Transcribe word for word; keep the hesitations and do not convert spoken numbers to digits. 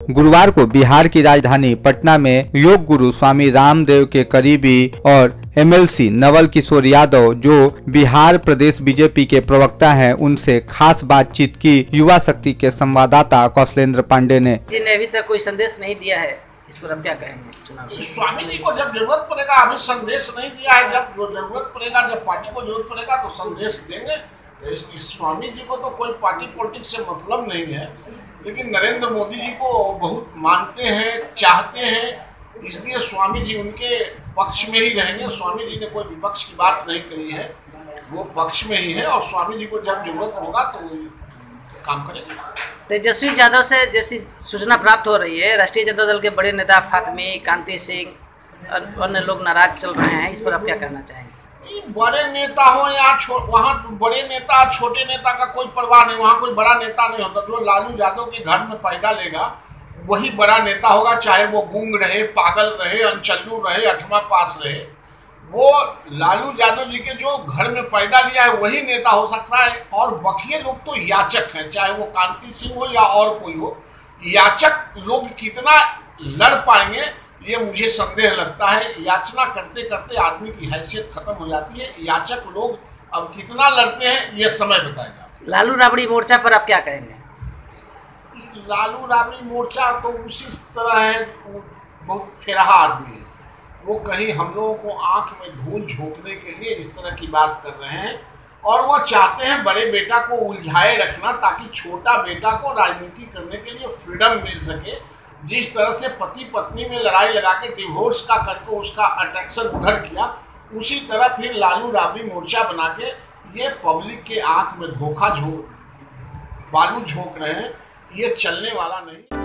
गुरुवार को बिहार की राजधानी पटना में योग गुरु स्वामी रामदेव के करीबी और M L C Naval Kishore Yadav, जो बिहार प्रदेश बीजेपी के प्रवक्ता हैं, उनसे खास बातचीत की युवा शक्ति के संवाददाता कौशलेंद्र पांडे ने। जिन्हें अभी तक कोई संदेश नहीं दिया है, इस पर हम क्या कहेंगे? चुनाव स्वामी जी को जब जरूरत पड़ेगा, अभी संदेश नहीं दिया है, जब जरूरत पड़ेगा, जब पार्टी को जरूरत पड़ेगा तो संदेश देंगे। इस, इस स्वामी जी को तो कोई पार्टी पॉलिटिक्स से मतलब नहीं है, लेकिन नरेंद्र मोदी जी को बहुत मानते हैं, चाहते हैं, इसलिए स्वामी जी उनके पक्ष में ही रहेंगे। स्वामी जी ने कोई विपक्ष की बात नहीं कही है, वो पक्ष में ही है और स्वामी जी को जब जरूरत होगा तो वो काम करेंगे। तेजस्वी यादव से जैसी सूचना प्राप्त हो रही है, राष्ट्रीय जनता दल के बड़े नेता फातमी, कांति सिंह, अन्य लोग नाराज चल रहे हैं, इस पर आप क्या कहना चाहेंगे? बड़े नेता हो या वहाँ बड़े नेता छोटे नेता का कोई परवाह नहीं, वहाँ कोई बड़ा नेता नहीं होता। जो लालू यादव के घर में पैदा लेगा वही बड़ा नेता होगा, चाहे वो गूंग रहे, पागल रहे, अनचल्लू रहे, अठवां पास रहे। वो लालू यादव जी के जो घर में पैदा लिया है वही नेता हो सकता है। और बाकी लोग तो याचक हैं, चाहे वो कांति सिंह हो या और कोई हो। याचक लोग कितना लड़ पाएंगे ये मुझे संदेह लगता है। याचना करते करते आदमी की हैसियत खत्म हो जाती है। याचक लोग अब कितना लड़ते हैं ये समय बताएगा। लालू राबड़ी मोर्चा पर आप क्या कहेंगे? लालू राबड़ी मोर्चा तो उसी तरह है, वो बहुत फेरहा आदमी है। वो कहीं हम लोगों को आंख में धूल झोंकने के लिए इस तरह की बात कर रहे हैं और वो चाहते हैं बड़े बेटा को उलझाए रखना ताकि छोटा बेटा को राजनीति करने के लिए फ्रीडम मिल सके। जिस तरह से पति पत्नी में लड़ाई लगा के डिवोर्स का करके उसका अट्रैक्शन उधर किया, उसी तरह फिर लालू राबड़ी मोर्चा बना के ये पब्लिक के आंख में धोखा झोंक बालू झोंक रहे हैं। ये चलने वाला नहीं।